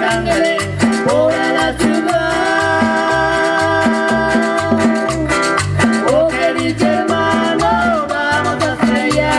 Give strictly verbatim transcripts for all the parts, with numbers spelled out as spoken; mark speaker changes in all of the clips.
Speaker 1: ángeles por la ciudad. Oh, querido hermano, vamos hacia allá.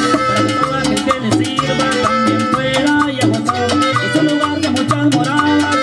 Speaker 2: Muchas moradas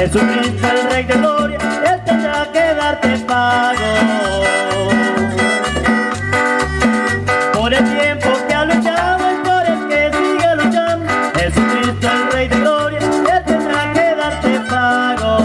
Speaker 1: Jesucristo el Rey de Gloria, Él tendrá que darte pago por el tiempo que ha luchado y por el que sigue luchando. Jesucristo el Rey de Gloria, Él tendrá que darte pago.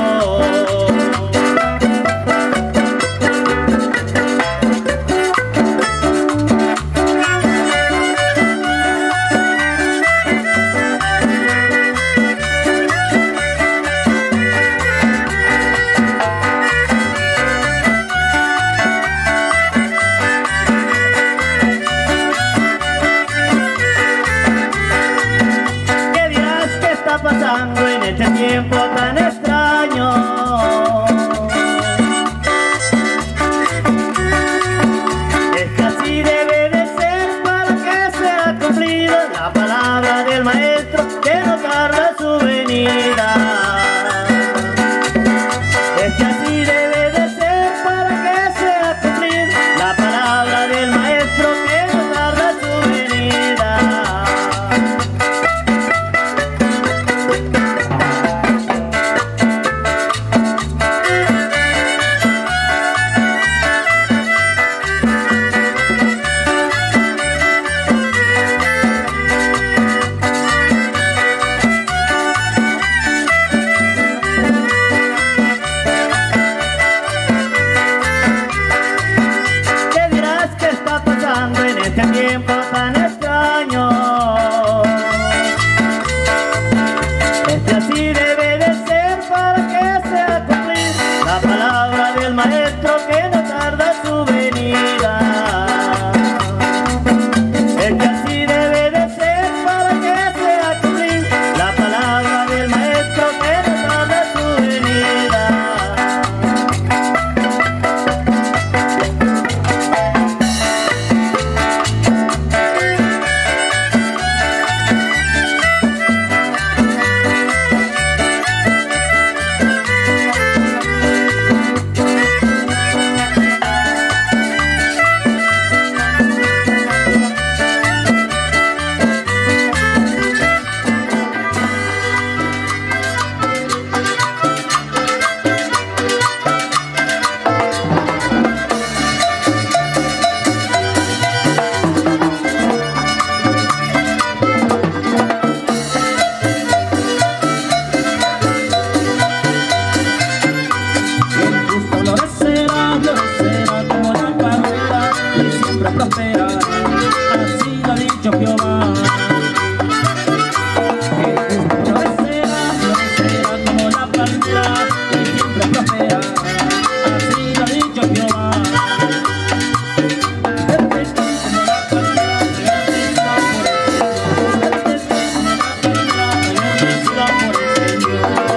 Speaker 1: Pasando en este tiempo tan extraño, es que así debe de ser para que sea cumplida la palabra del Maestro, que no tarda su venida. Es que así debe de ser para que sea cumplida la palabra del Maestro, que no tarda su venida. En este tiempo tan extraño, es que así debe de ser para que sea cumplir la palabra del Maestro, que no tarda su venida. Es que así debe de ser para que sea cumplir la palabra del Maestro, que no tarda su venida. Prospera, así lo ha dicho Jehová. El justo florecerá, florecerá como la palmera, y siempre prospera, así lo ha dicho Jehová. Verde como la palmera, bendecida por el Señor. Verde como la palmera, bendecida por el Señor.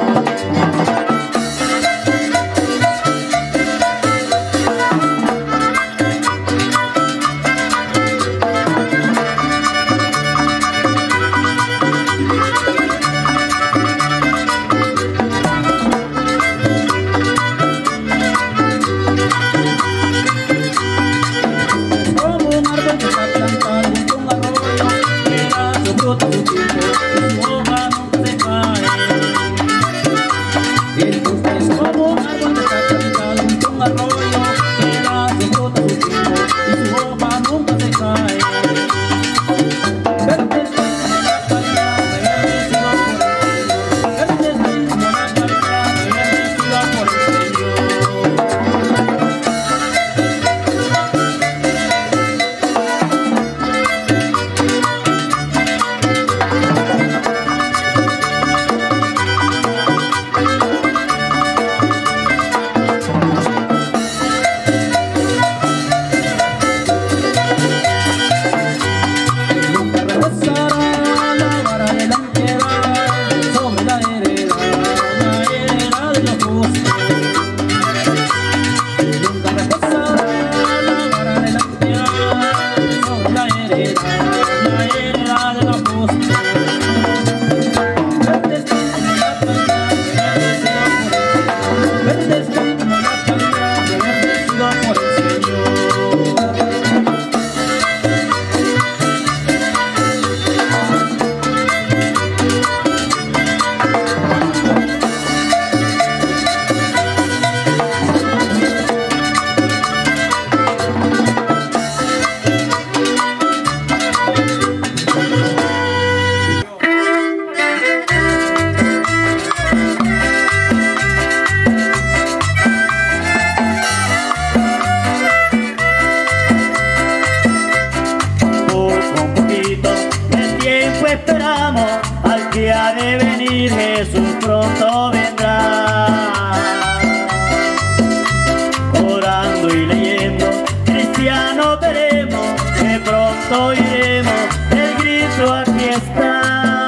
Speaker 1: Jesús pronto vendrá. Orando y leyendo, cristianos veremos, que pronto iremos, el grito aquí está.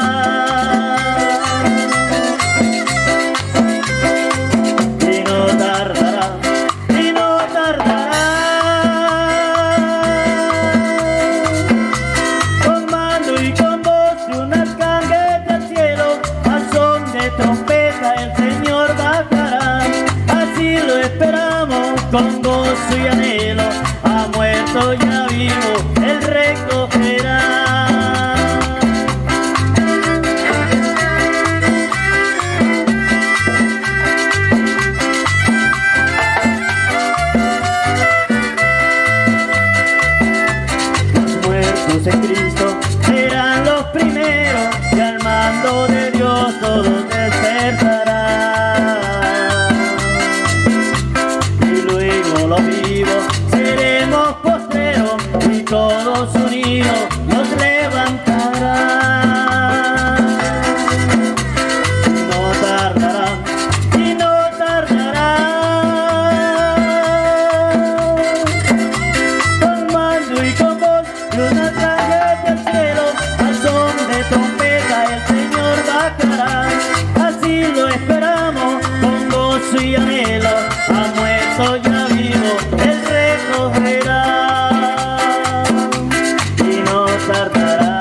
Speaker 1: Y no tardará, y no tardará, con mando y con voz de un arcángel del cielo, al son de trompeta el Señor bajará. Así lo esperamos con gozo y anhelo, ha muerto ya vivo, Él recogerá. Los muertos en Cristo serán los primeros, y al mando de Dios todos despertarán. Los vivos seremos postreros, y todos unidos nos levantarán. No tardará, y no tardará, con mando y con voz de un arcángel del cielo, al son de trompeta el Señor bajará. Así lo esperamos con gozo y anhelo, ha muerto ya vivo, Él recogerá. Y no tardará.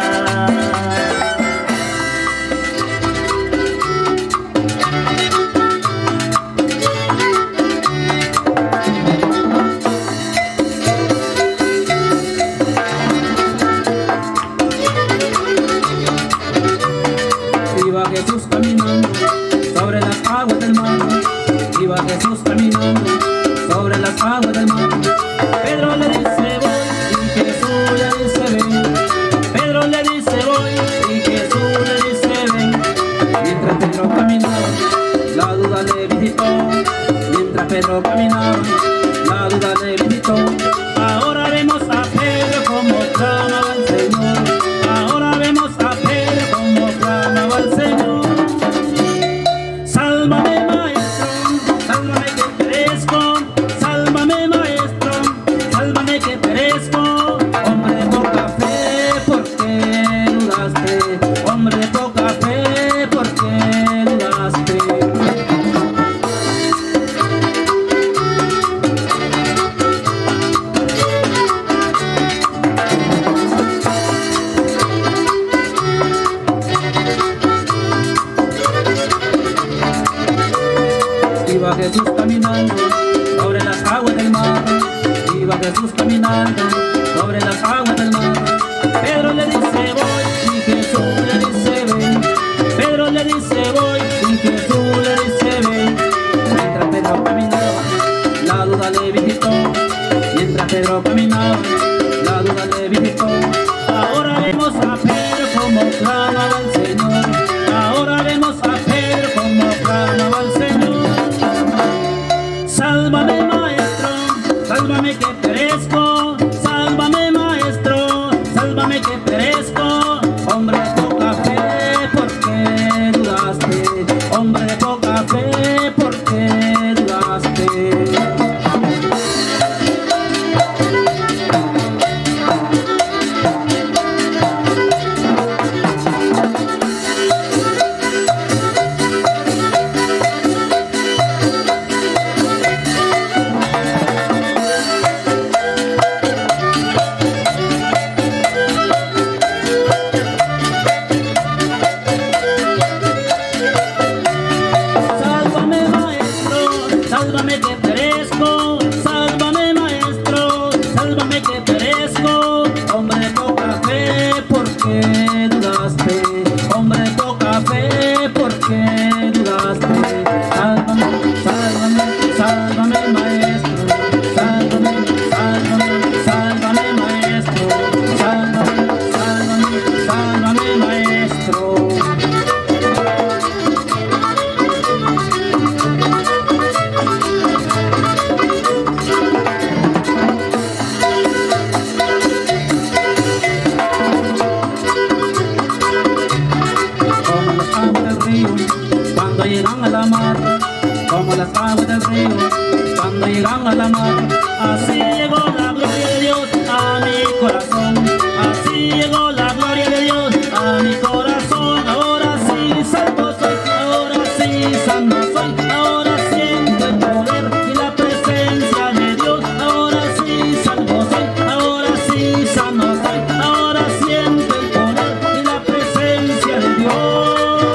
Speaker 2: Iba Jesús caminando sobre las aguas del mar. Iba Jesús caminando sobre las aguas del mar. Pedro le dice voy, y Jesús le dice ven. Pedro le dice voy, y Jesús le dice ven. Mientras Pedro caminaba, la duda le visitó. Mientras Pedro caminaba, la duda le visitó. Ahora vemos a Pedro como clamaba al Señor. Ahora vemos a Pedro como clamaba al Señor. Sálvame, maestro, sálvame que perezco. Sálvame, maestro, sálvame que perezco. Hombre de poca fe, ¿por qué dudaste? Hombre de poca fe, ¿por qué dudaste? Iba Jesús caminando sobre las aguas del mar. Iba Jesús caminando sobre las aguas del mar. Pedro le dice voy, y Jesús le dice ven. Pedro le dice voy, y Jesús le dice ven. Mientras Pedro caminaba, la duda le visitó. Mientras Pedro caminaba, la duda le visitó. Ahora vemos a Pedro como clamaba al Señor. Ahora vemos a Pedro como clamaba al Señor. Sálvame, maestro, sálvame que perezco. Sálvame, maestro, sálvame que perezco. Hombre de poca fe, ¿por qué dudaste? Hombre de poca fe, ¿por qué dudaste? las aguas del río, cuando llegan a la mar. Así llegó la gloria de Dios a mi corazón, así llegó la gloria de Dios a mi corazón. Ahora sí salvo soy, ahora sí sano soy, ahora siento el poder y la presencia de Dios. Ahora sí salvo soy, ahora sí sano soy, ahora siento el poder y la presencia de Dios.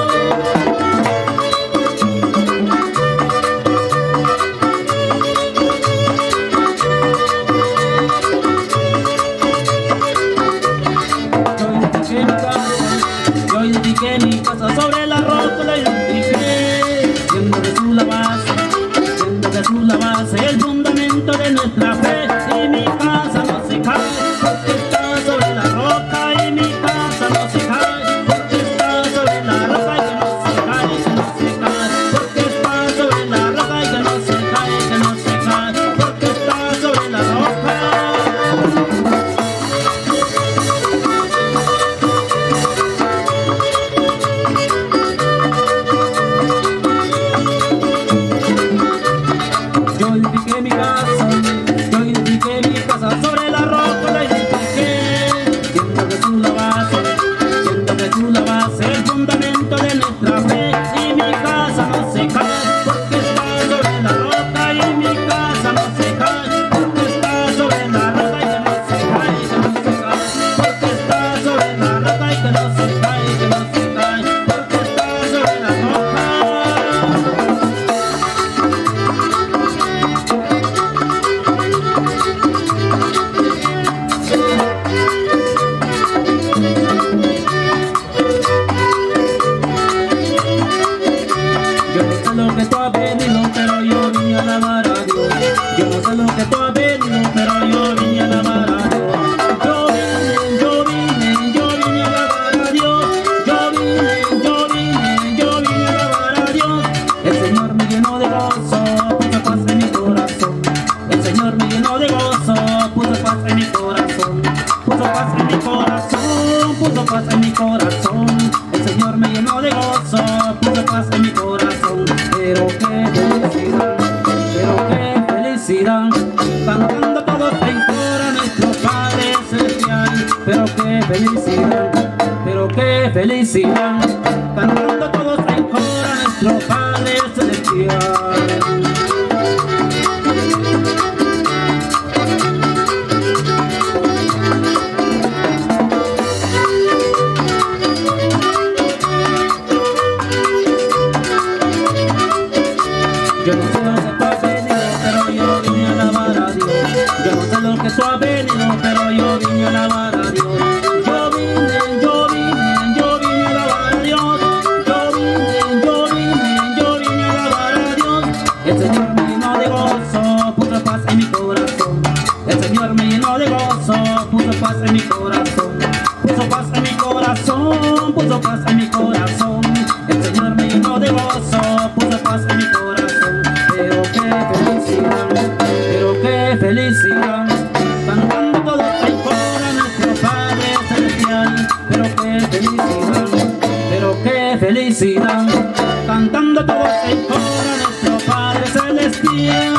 Speaker 2: Yo edifiqué mi casa sobre la roca, la edifiqué, siendo Jesús la base, siendo Jesús la base, el fundamento de nuestra fe. Y mi casa no se cae, porque está sobre la roca. Y mi casa no se cae, porque está sobre la roca. Y que no se cae, que no se cae, porque está sobre la roca. Y que no se cae, que no se cae, porque está sobre la roca. Yo edifiqué mi casa, yo edifiqué mi casa sobre la roca, la edifiqué, siendo Jesús la base, siendo Jesús la base, el fundamento de nuestra fe. Y mi casa no se cae, porque está sobre la roca. Y mi casa no se cae, porque está sobre la roca. Y que no se cae, que no se cae, porque está sobre la roca. Y que no se cae, que no se cae, porque está sobre la roca. Yo no sé lo que tú has venido, pero yo vine a alabar a Dios. Yo no sé lo que tú has venido, pero yo vine a alabar a Dios. Yo vine, yo vine, yo vine a alabar a Dios. Yo vine, yo vine, yo vine a alabar a Dios. El Señor me llenó de gozo, puso paz en mi corazón. El Señor me llenó de gozo, puso paz en mi corazón. Puso paz en mi corazón, puso paz en mi corazón. El Señor me llenó de gozo, puso paz en mi corazón. Pero qué felicidad, pero qué felicidad, cantando todos en coro a nuestro Padre Celestial. Pero qué felicidad, pero qué felicidad, cantando todos en coro a nuestro Padre Celestial. Yo no sé lo que tú has venido, pero yo vine a alabar a Dios. Yo no sé lo que tú has venido, pero yo vine a alabar a Dios. Yo vine, yo vine, yo vine a alabar a Dios. Yo vine, yo vine, yo vine a alabar a Dios. El Señor me llenó de gozo, puso paz en mi corazón. El Señor me llenó de gozo, puso paz en mi corazón. Puso paz en mi corazón, puso paz en mi corazón. El Señor me llenó de gozo, puso paz en mi corazón. Pero qué felicidad, pero qué felicidad, cantando todos en coro a nuestro Padre Celestial. Pero qué felicidad, pero qué felicidad, cantando todos en coro a nuestro Padre Celestial.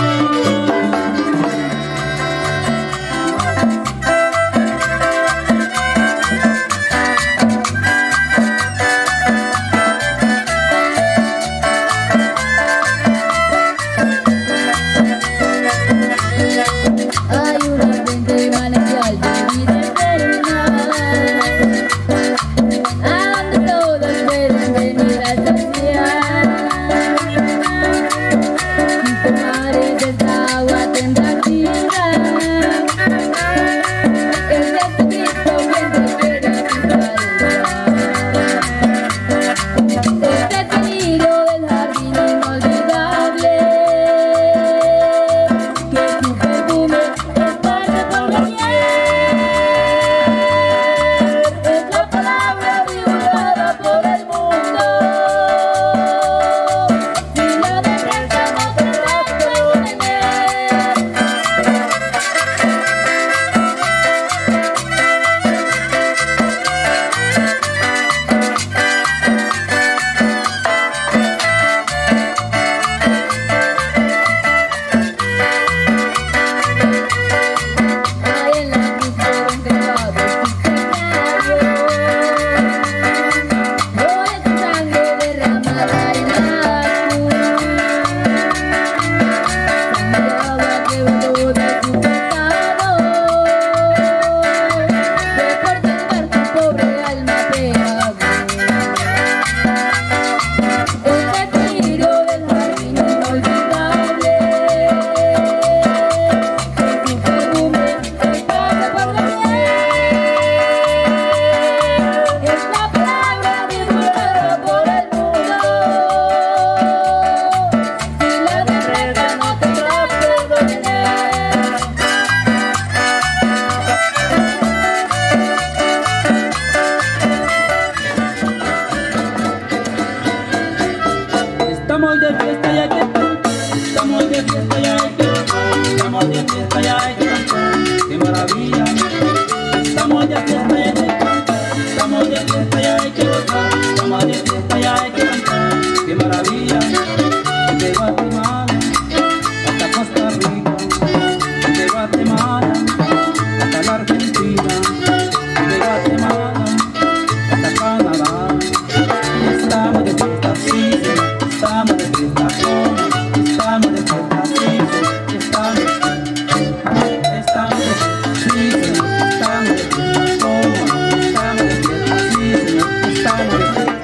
Speaker 2: maravilla. Estamos de fiesta y hay que cantar, estamos de fiesta y hay que gozar, estamos de fiesta y hay que cantar. ¡Qué maravilla! De Guatemala hasta Costa Rica, de Guatemala hasta la Argentina, de Guatemala hasta Canadá. Estamos de fiesta, sí, estamos de fiesta, ¿cómo? Estamos de fiesta, sí, estamos, estamos de fiesta, sí, estamos de fiesta, ¿cómo? Estamos de fiesta, sí, estamos de fiesta.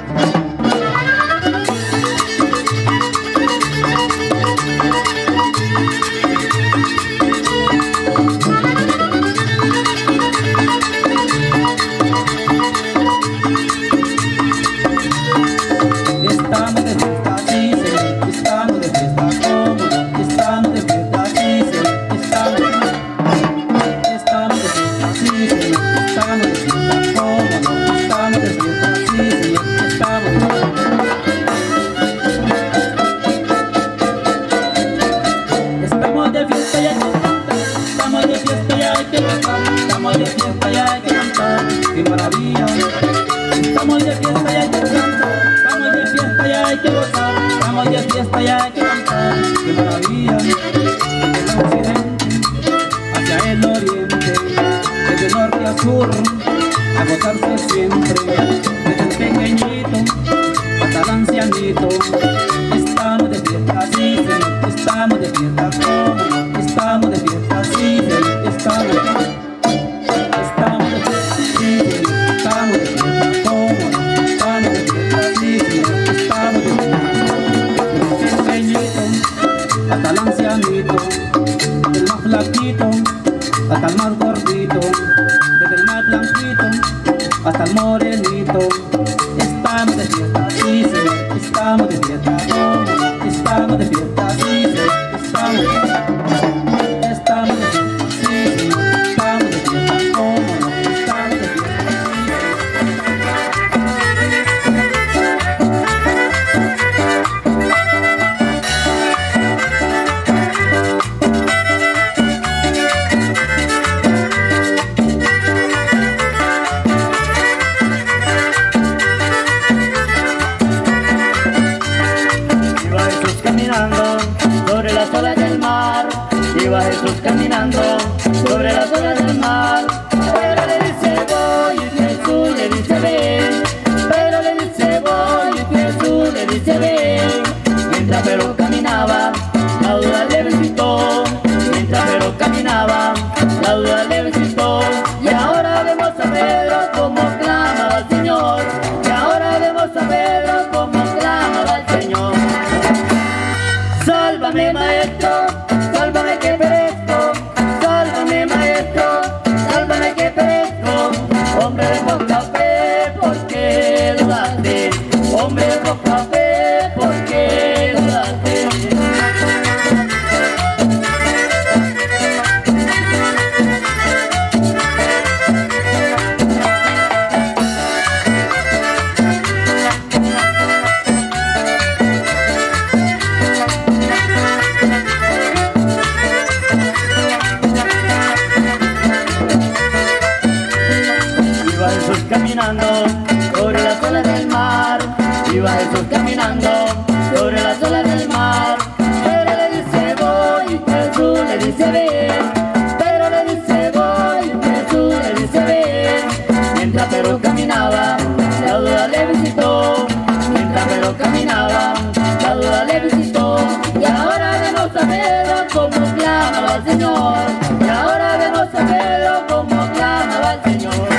Speaker 2: Estamos de fiesta y hay que cantar, qué maravilla. Estamos de fiesta y hay que cantar, estamos de fiesta y hay que gozar, estamos de fiesta y hay que cantar, qué maravilla. Desde el occidente hacia el oriente, desde el norte a sur, a gozarse siempre, desde el pequeñito hasta el ancianito. Estamos de fiesta, sí, estamos de fiesta, ¿cómo? Estamos de fiesta, sí, estamos de fiesta. Estamos de fiesta, sí, estamos de fiesta, ¿cómo? Estamos de fiesta, sí, estamos de fiesta. Desde el pequeñito hasta el ancianito, desde el más flaquito hasta el más gordito, desde el más blanquito hasta el morenito. Estamos de fiesta, sí, estamos de fiesta, ¿cómo? Estamos de fiesta, sí, estamos de fiesta. Estamos de fiesta, sí, estamos de fiesta, ¿cómo? Estamos de fiesta,
Speaker 1: sobre las olas del mar, iba Jesús caminando sobre las olas del mar. Pero le dice voy y Jesús le dice ven, pero le dice voy y Jesús le dice ven. Mientras pero caminaba, la duda le visitó, mientras pero caminaba, la duda le visitó. Y ahora vemos a Pedro como clamaba al Señor, y ahora vemos a Pedro como clamaba al Señor. Sálvame maestro, sálvame que perezco, sálvame maestro, sálvame que perezco. Hombre de poca fe, ¿por qué dudaste? Hombre de poca fe, ¿por qué dudaste? Caminando sobre las olas del mar, iba Jesús caminando sobre las olas del mar. Pero le dice voy y Jesús le dice ven, pero le dice voy y Jesús le dice ven. Mientras pero caminaba, la duda le visitó, mientras pero caminaba, la duda le visitó. Y ahora vemos a Pedro como clamaba al Señor, y ahora vemos a Pedro como clamaba al Señor.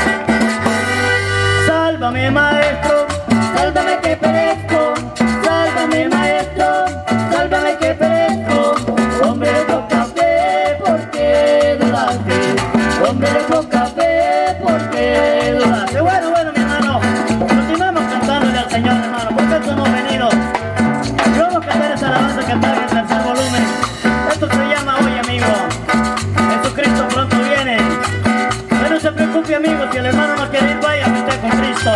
Speaker 1: Sálvame maestro, sálvame que perezco, sálvame maestro, sálvame que perezco. Hombre de poca fe, ¿por qué dudaste? Hombre de poca fe, ¿por qué dudaste? Bueno, bueno mi hermano, continuamos cantándole al Señor hermano, porque esto hemos venido. Y vamos a cantar esa alabanza que está en el tercer volumen. Esto se llama hoy amigo, Jesucristo pronto viene. Pero no se preocupe amigo, si el hermano no quiere ir vaya a meter con Cristo.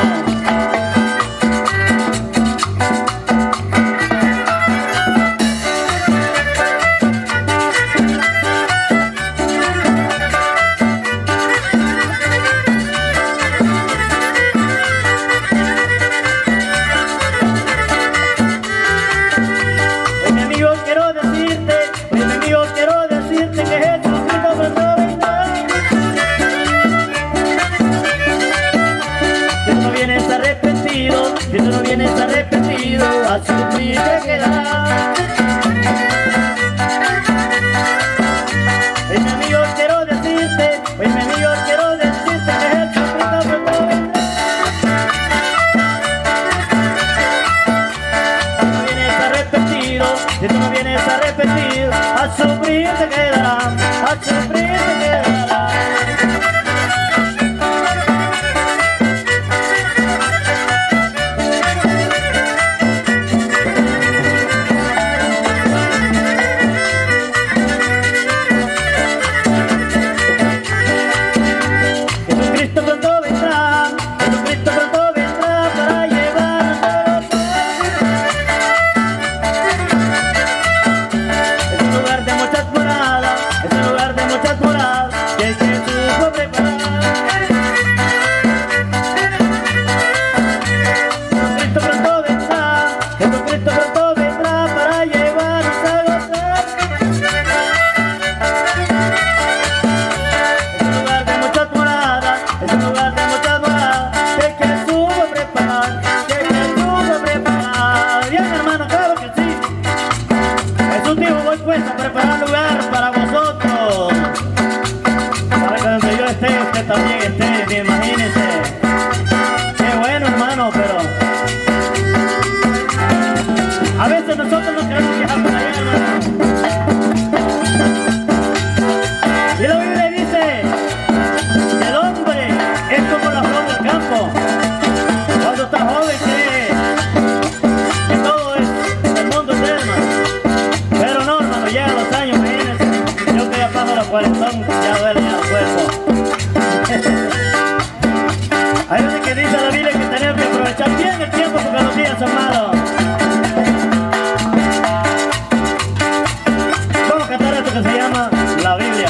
Speaker 1: a sufrir te quedarás. Oye, mi amigo, quiero decirte, oye, mi amigo, quiero decirte que el sufrimiento pronto vendrá. Si no vienes arrepentido, si tú no vienes arrepentido, a sufrir te quedarás, a sufrir te quedarás. También esté, imagínense. Qué bueno, hermano, pero a veces nosotros no queremos viajar por allá, hermano. Y la Biblia dice que el hombre es como la flor del campo. Cuando está joven cree que todo es el mundo es él, hermano. Pero no, hermano, llega los años, imagínense. Yo que ya paso los cuarentón, ya duele ya el cuerpo. Hay veces que dice la Biblia que tenemos que aprovechar bien el tiempo porque los días son malos. Vamos a cantar esto que se llama la Biblia.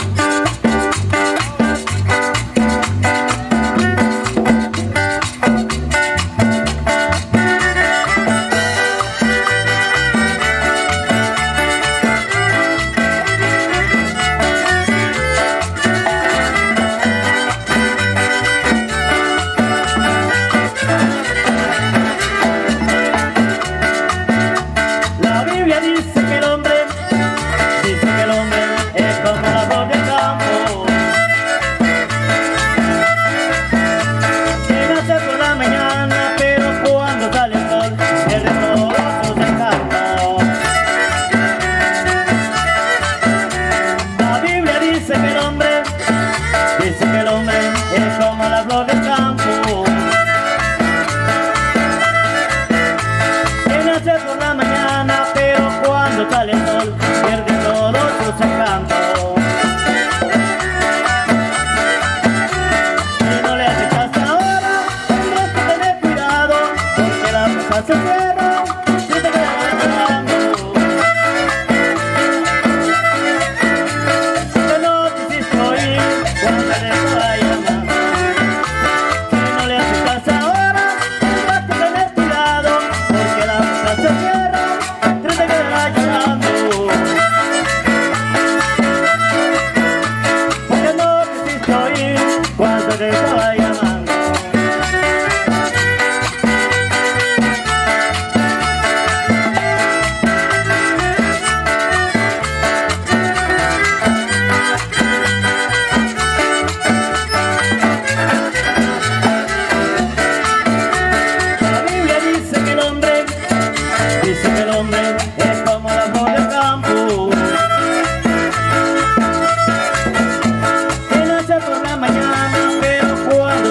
Speaker 1: Sale el sol, pierde todos sus encantos. Si no le haces caso ahora, tendrás que tener cuidado, porque la puerta se cierra y te quedarás llorando. Que no te hiciste oír cuando te dejó a llamar. Si no le haces caso ahora, tendrás que tener cuidado, porque la puerta se cierra y te quedarás llorando. Cuando te estaba llamando. La Biblia dice que el hombre, dice que el hombre es como la flor del campo, que nace por la mañana, pero cuando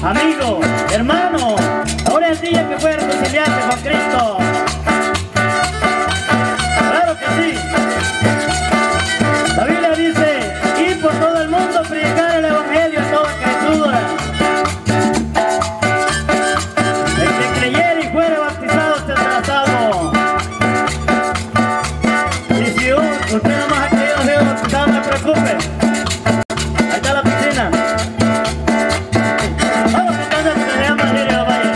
Speaker 1: amigo, hermano, ahora es el día que fue reconciliarse con Cristo. Claro que sí. La Biblia dice, y por todo el mundo predicar el evangelio a toda criatura. El que creyere y fuere bautizado será salvo. Y si usted no más ha creído ser bautizado, no se preocupe. Ahí está la piscina. Vamos entonces que se llama Lirio Valle.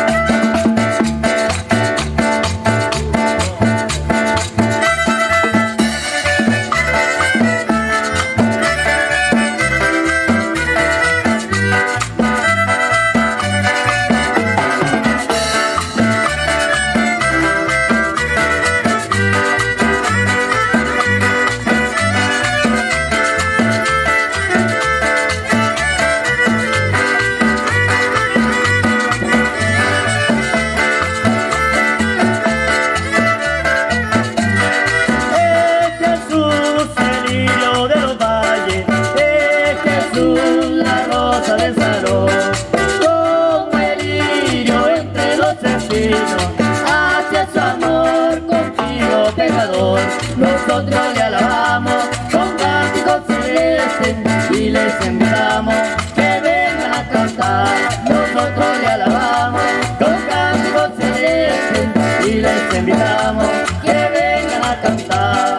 Speaker 1: Hacia su amor contigo, pecador, nosotros le alabamos con cánticos celestes y les invitamos que vengan a cantar. Nosotros le alabamos con cánticos celestes y les invitamos que vengan a cantar.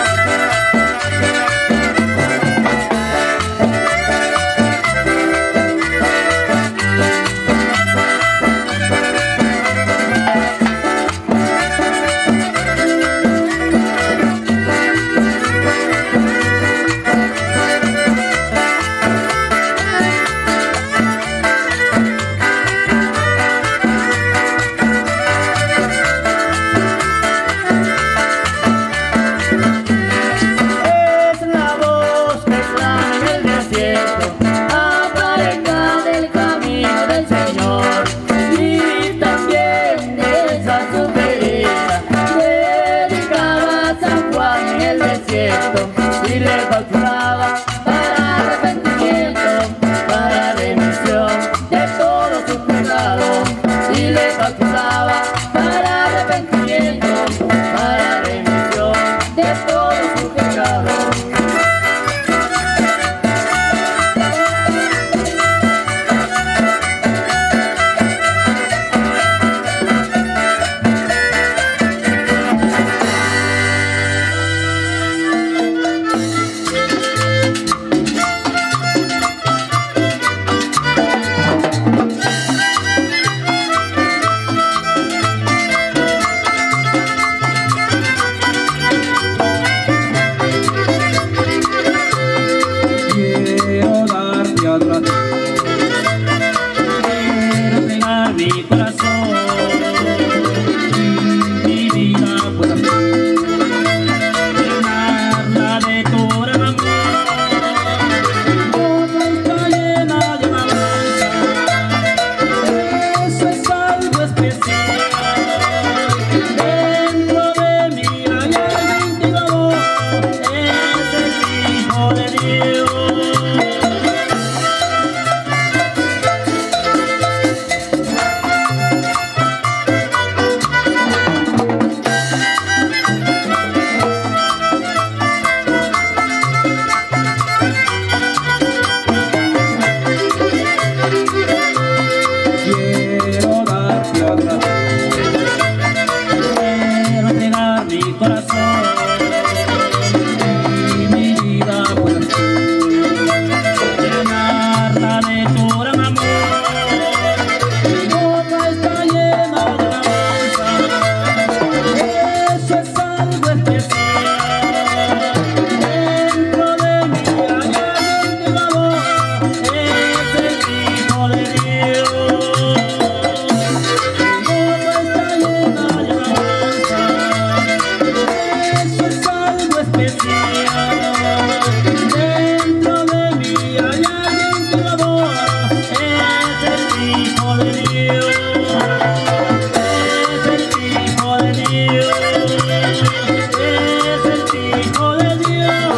Speaker 1: Y le bautizaba para arrepentimiento, para remisión de todos sus pecados. Y le bautizaba para arrepentimiento, para remisión de todos sus pecados. Mi corazón, mi vida pueda llenarla de tu gran amor. Todo está llena de alabanza, eso es algo especial. Dentro de mí hay alguien que amor, es el Hijo de Dios. Quiero entregar mi corazón y mi vida pueda llenarla de tu gran amor. Mi boca está llena de alabanza, eso es algo especial. Dentro de mí hay alguien que mi amor es el Hijo de Dios. Dentro de mí hay alguien que mi amor es el Hijo de Dios, es el Hijo de Dios, es el Hijo de Dios.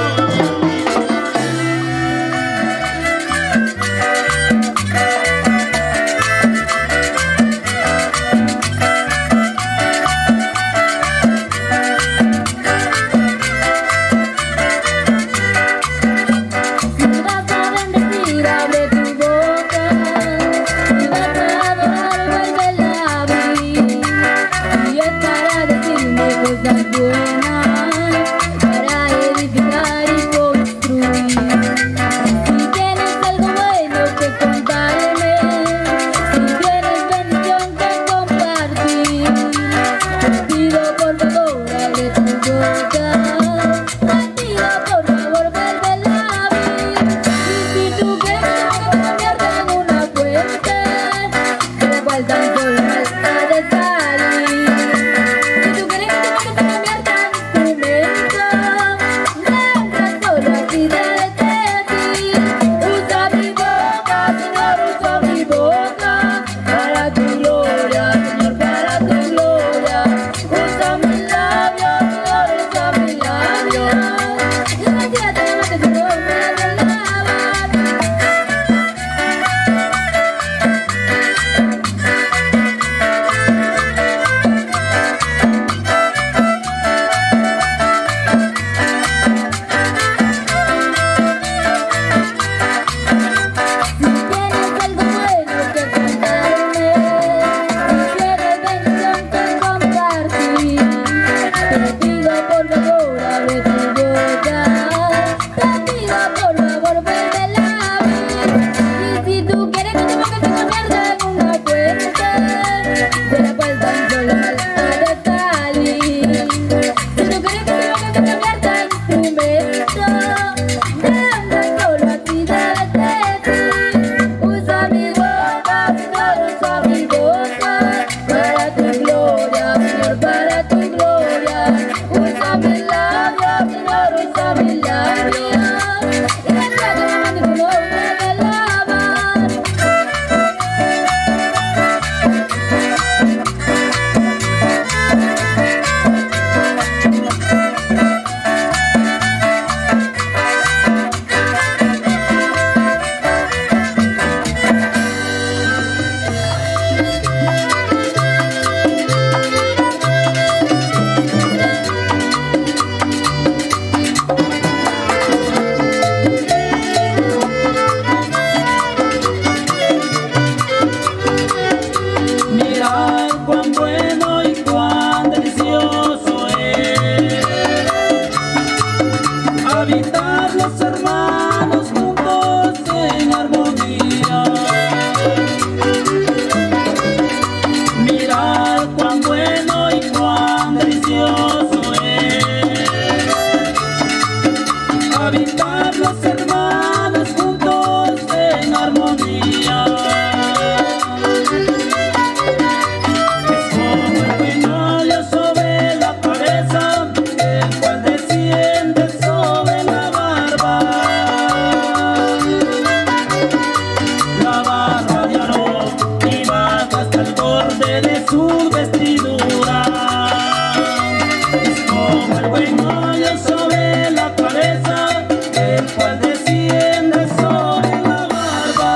Speaker 1: su vestidura. Es como el buen óleo sobre la cabeza, el cual desciende sobre la barba.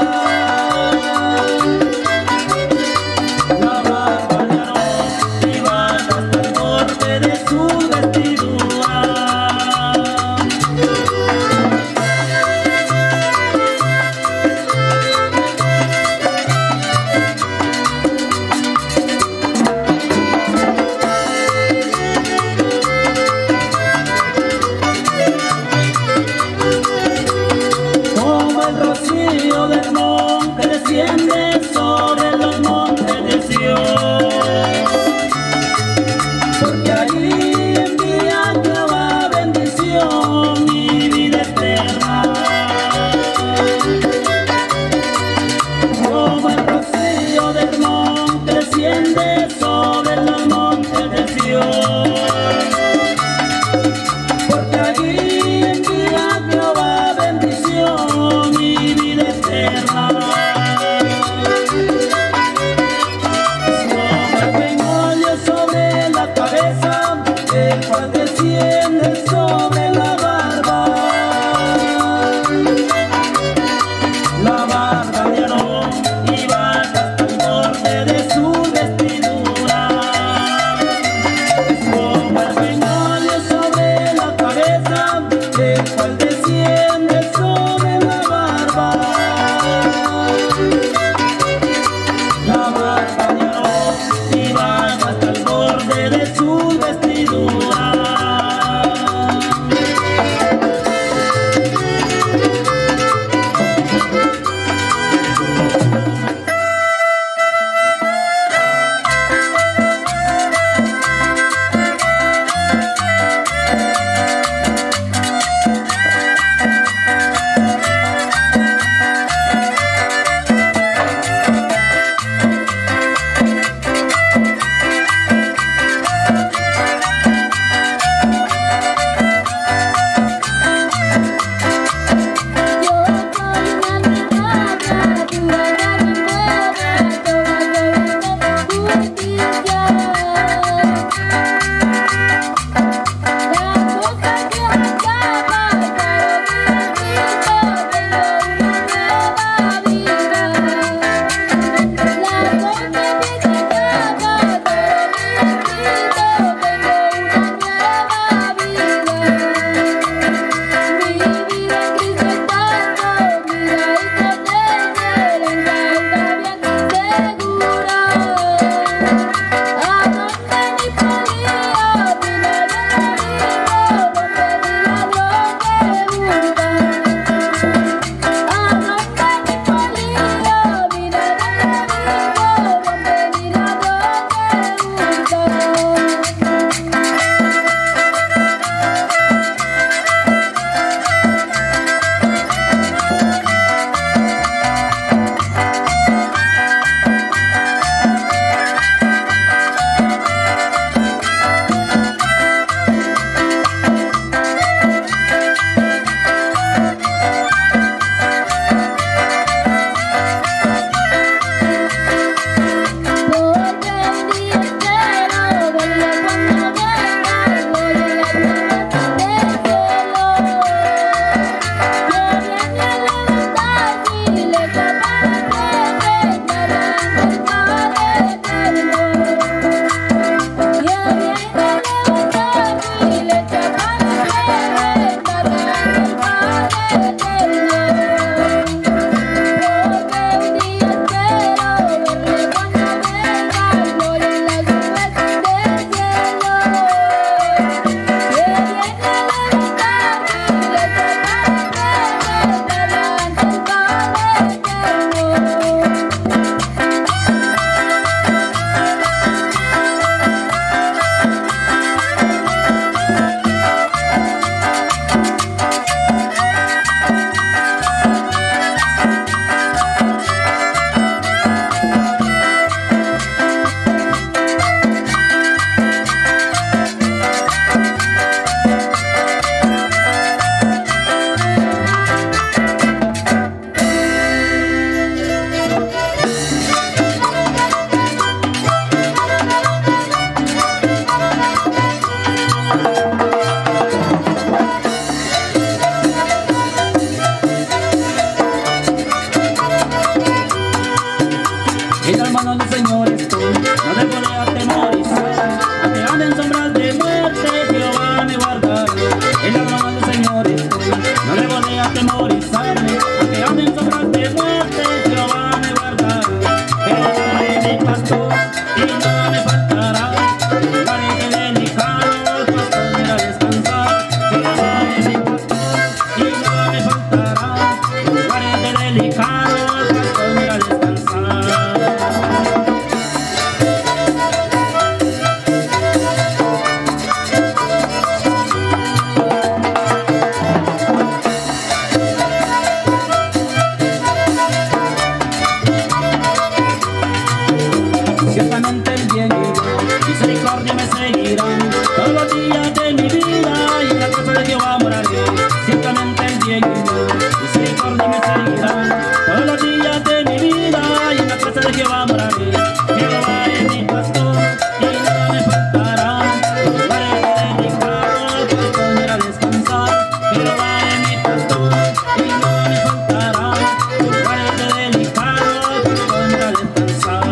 Speaker 1: La barba de Aarón iba hasta el borde de su vestidura.
Speaker 2: En las manos del Señor estoy, no debo de atemorizar, aunque ande en sombras de muerte, Jehová me guardará. En las manos del Señor estoy, no debo de atemorizarme, aunque ande en sombras de muerte, Jehová me guardará. Jehová es mi pastor y nada me faltará, lugares delicados pastor me hará descansar. Jehová es mi pastor y nada me faltará, lugares delicados pastor me hará descansar. Ciertamente el bien y misericordia me seguirán todos los días de mi vida, y en la casa de Jehová moraré. Ciertamente el bien y misericordia me seguirán todos los días de mi vida, y en la casa de Jehová moraré. Jehová es mi pastor y nada me faltará, lugares delicados pastor me hará descansar. Jehová es mi pastor y nada me faltará, lugares delicados pastor me hará descansar.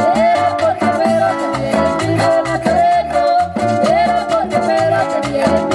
Speaker 3: Yeah.